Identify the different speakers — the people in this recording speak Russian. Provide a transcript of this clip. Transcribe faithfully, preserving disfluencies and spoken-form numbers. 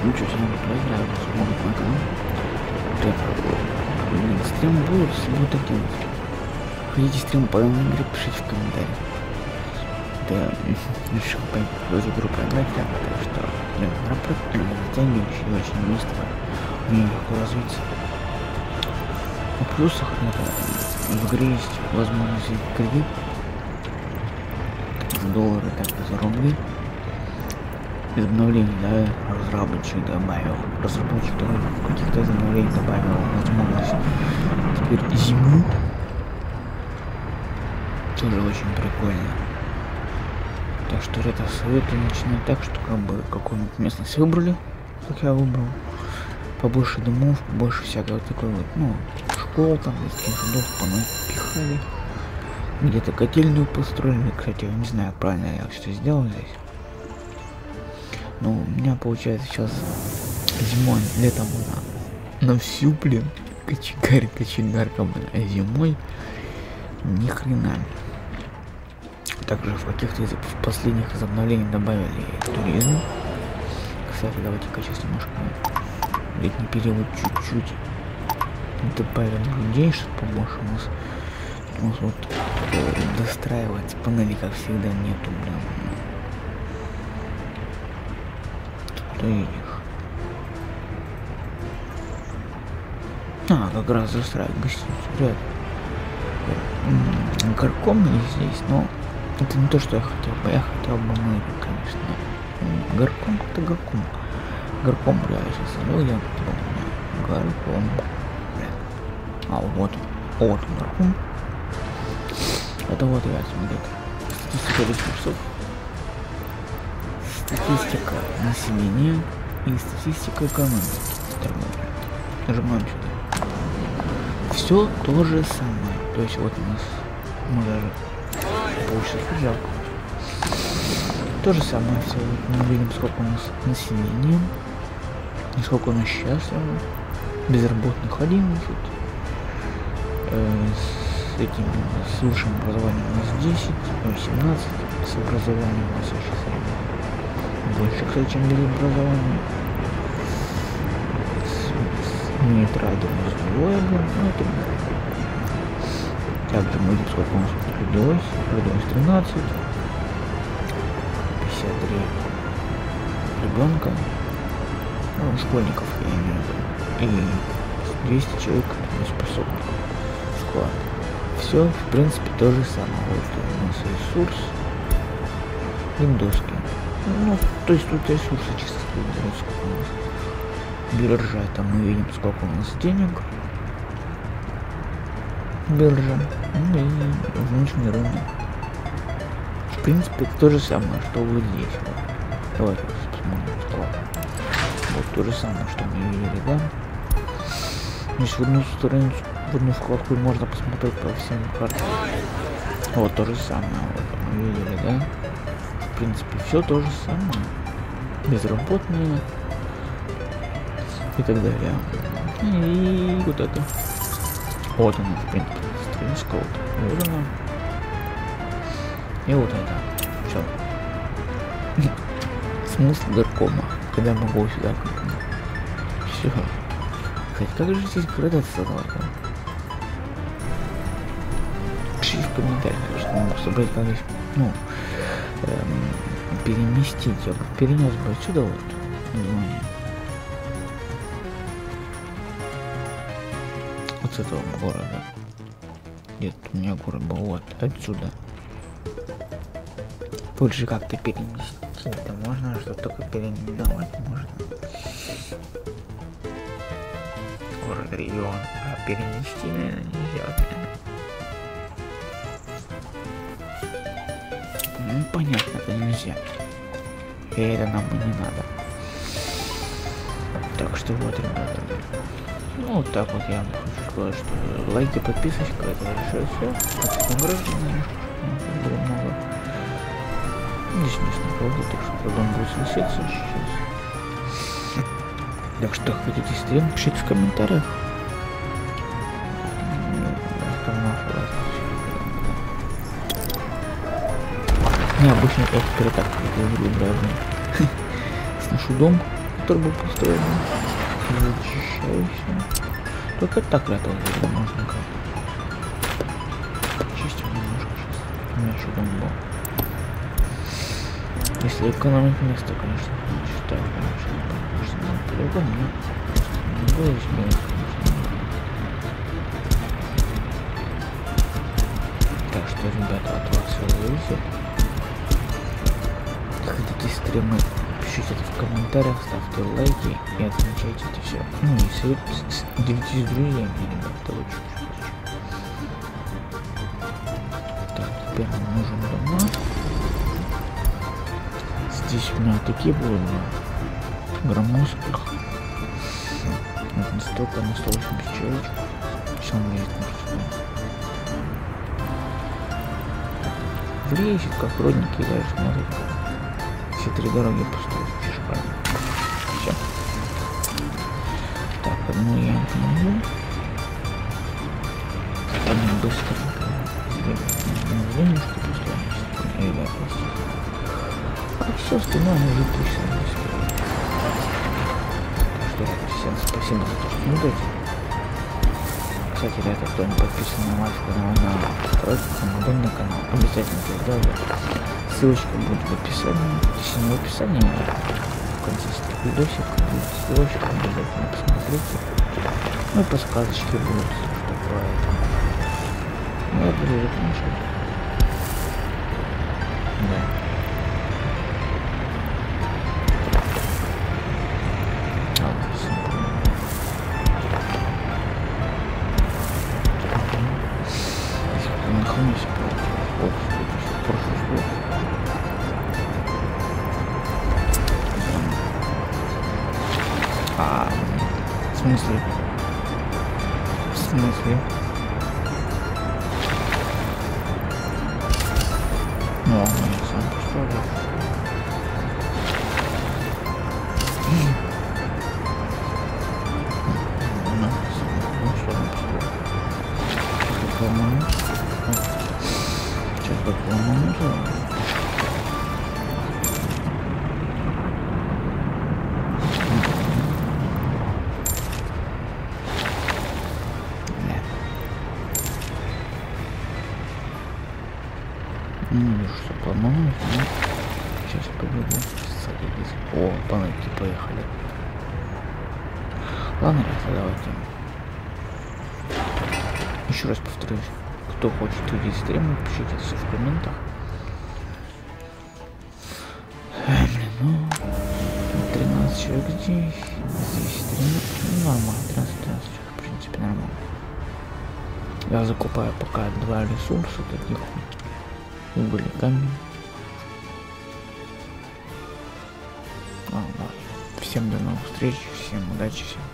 Speaker 1: Ну что, всем поздравляю, смогут мой канал. Блин, стрим будут, будут такие вот. Хотите стрим по данной игре, пишите в комментариях. Да, решил в эту игру поиграть, потому что игра прикольная, затягивающая и очень быстро. В ней легко развиться. В плюсах это в игре есть возможность взять кредит за доллары, так и за рубли. Из обновлений, да, разработчик добавил. Разработчик в каких-то из обновлений добавил возможность теперь зиму. Тоже очень прикольно. Так что это советую начинать так, что как бы какую-нибудь местность выбрали, как я выбрал. Побольше домов, побольше всякого такой вот, ну, школ там, детских садов понапихали. Где-то котельную построили. Кстати, я не знаю, правильно я что сделал здесь. Но у меня получается сейчас зимой, летом на, на всю, блин, кочегарь, кочегарка, блин, а зимой ни хрена. Также в каких-то из последних из обновлений добавили туризм. Кстати, давайте-ка сейчас немножко летний период чуть-чуть добавим людей, чтобы побольше у нас, у нас вот э, достраивать панели, как всегда, нету, блин. Их. А, как раз застраивать гостиницу. Ряд. Горком есть здесь, но это не то, что я хотел бы. Я хотел бы мы, конечно. Горком это горком. Горком, бля, я сейчас иду, я горком. А, вот. Вот горком. Это вот я смотрите. Статистика ресурсов. Статистика населения и статистика экономики. Нажимаем сюда. Все то же самое. То есть вот у нас мы даже получится жалко. То же самое все. Вот мы видим, сколько у нас населения, и сколько у нас счастливо. Безработных одиннадцать. Э, с этим с высшим образованием у нас десять, семнадцать. С образованием у нас сейчас больше, кстати, чем без образования. Имеет радио двое, ну это также мы видим, сколько у нас родилось. Родилось тринадцать. пятьдесят три ребенка. Ну, школьников я имею в виду. И двести человек способных. Склад. Все, в принципе, то же самое. Вот у нас ресурс. Индоски. Ну, то есть тут ресурсы чисто сколько у нас. Биржа, там мы видим, сколько у нас денег. Биржа. Ну и внешний рынок. В принципе, это то же самое, что вот здесь. Вот. Давайте посмотрим справа. Вот то же самое, что мы видели, да? Здесь в одну страницу, в одну вкладку можно посмотреть по всем картам. Вот то же самое, вот мы видели, да? В принципе, все то же самое. Безработные и так далее. И вот это. Вот она, в принципе, страничка. Вот, вот она. И вот это. Все. Смысл горкома, когда могу сюда. Все. Кстати, как же здесь градация создавать? Пишите в комментариях, что могу собрать, как здесь, ну, эм, переместить. Я бы перенес бы отсюда вот название. Вот с этого города. Нет, у меня город был вот отсюда. Тут же как-то переместить. Это можно, что только переименовать можно. Город, регион. А перенести, наверное, нельзя. Ну, понятно, это нельзя. И это нам и не надо. Так что вот, ребята. Ну, вот так вот я вам хочу сказать, что лайки, подписочка, это большое все. Так, граждане, было много. Здесь местный правда, так что потом будет сноситься сейчас. Так что хотите стрим, пишите в комментариях. Не, обычно я теперь так игру играю. Сношу дом. который был построен. Зачищайся. Только так летал, когда можно как. Чистим немножко сейчас. У меня еще дом был. Если экономить место, конечно, не считаю, конечно, надо по-другому, но не было изменить, конечно. Так что, ребята, от вас все зависит. Хотите стримы, пишите это в комментариях, ставьте лайки и отмечайте это все. Ну и делитесь с друзьями, ребята, это лучше. Так, теперь нам нужен дома. Здесь у меня такие будут громоздких. Вот настолько на сто восемьдесят человек. Все влезет на влезет, как родники, даже смотрит. Все три дороги пустые, шикарно. Все. Так, одну я не могу. Одну быстренько сделать. Не знаю, что пустое. Или да, просто. А все остальное может быть сами сделать. Так что, всем спасибо за то, что смотрите. Кстати, ребята, кто не подписан на наш канал, на второй мобильный канал, обязательно это сделайте. Ссылочка будет в описании. Если не в описании, в конце видосика будет ссылочка, обязательно посмотрите. Ну и подсказочки будут, что поэтому. Ну я буду заканчивать. Да. А, в смысле? В смысле? Ну, я сам построил. Ну, что он построил? Сейчас ломану. Сейчас как ломану. Не вижу, что по-моему, но сейчас побегу. Садитесь. О, панельки поехали. Ладно, ребята, давайте. Еще раз повторюсь, кто хочет увидеть стримы, пишите все в комментах. Эй, блин, ну тринадцать человек здесь, здесь тринадцать, ну нормально, тринадцать-тринадцать человек, в принципе, нормально. Я закупаю пока два ресурса таких. Уголь, камень. А, да. Всем до новых встреч, всем удачи, всем